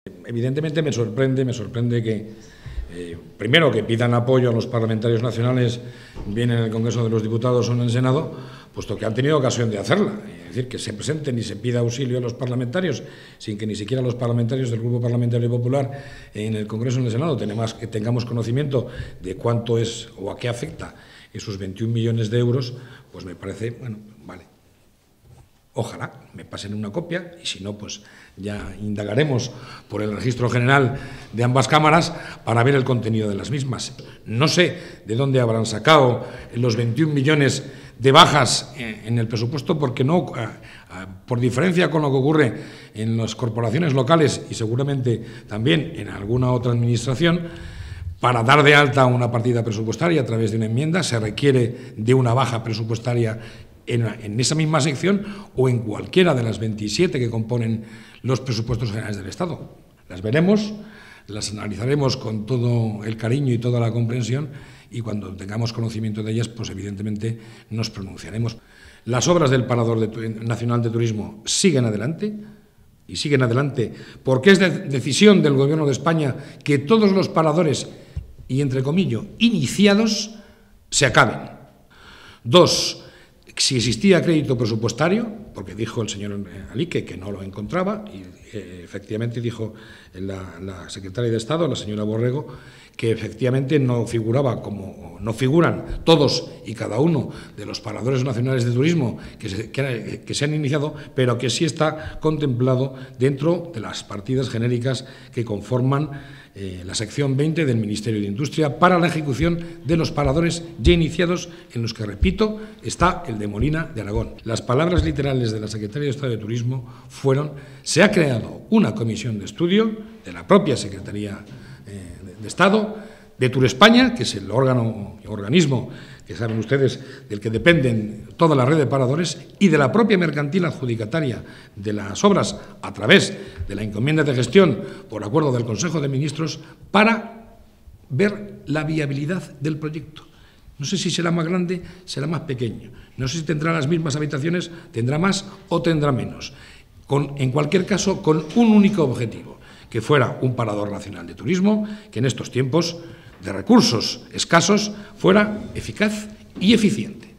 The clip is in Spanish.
Evidentemente me sorprende que, primero, que pidan apoyo a los parlamentarios nacionales, bien en el Congreso de los Diputados o en el Senado, puesto que han tenido ocasión de hacerla. Es decir, que se presenten y se pida auxilio a los parlamentarios, sin que ni siquiera los parlamentarios del Grupo Parlamentario Popular en el Congreso o en el Senado tengamos conocimiento de cuánto es o a qué afecta esos 21 millones de euros, pues me parece, bueno, vale. Ojalá me pasen una copia y si no, pues ya indagaremos por el registro general de ambas cámaras para ver el contenido de las mismas. No sé de dónde habrán sacado los 21 millones de bajas en el presupuesto, porque no, por diferencia con lo que ocurre en las corporaciones locales y seguramente también en alguna otra administración, para dar de alta una partida presupuestaria a través de una enmienda se requiere de una baja presupuestaria en esa misma sección o en cualquiera de las 27 que componen los presupuestos generales del Estado. Las veremos, las analizaremos con todo el cariño y toda la comprensión y cuando tengamos conocimiento de ellas, pues evidentemente nos pronunciaremos. Las obras del Parador Nacional de Turismo siguen adelante y siguen adelante porque es decisión del Gobierno de España que todos los paradores, y entre comillas, iniciados, se acaben. Dos, si existía crédito presupuestario, porque dijo el señor Alique que no lo encontraba, y efectivamente dijo la secretaria de Estado, la señora Borrego, que efectivamente no figuraba como no figuran todos y cada uno de los paradores nacionales de turismo que se han iniciado, pero que sí está contemplado dentro de las partidas genéricas que conforman la sección 20 del Ministerio de Industria para la ejecución de los paradores ya iniciados, en los que, repito, está el de Molina de Aragón. Las palabras literales de la Secretaría de Estado de Turismo fueron: se ha creado una comisión de estudio de la propia Secretaría de Estado, de Turespaña, que es el organismo que saben ustedes del que dependen toda la red de paradores, y de la propia mercantil adjudicataria de las obras a través de la encomienda de gestión por acuerdo del Consejo de Ministros, para ver la viabilidad del proyecto. No sé si será más grande, será más pequeño. No sé si tendrá las mismas habitaciones, tendrá más o tendrá menos. En cualquier caso, con un único objetivo: que fuera un parador nacional de turismo que en estos tiempos de recursos escasos fuera eficaz y eficiente.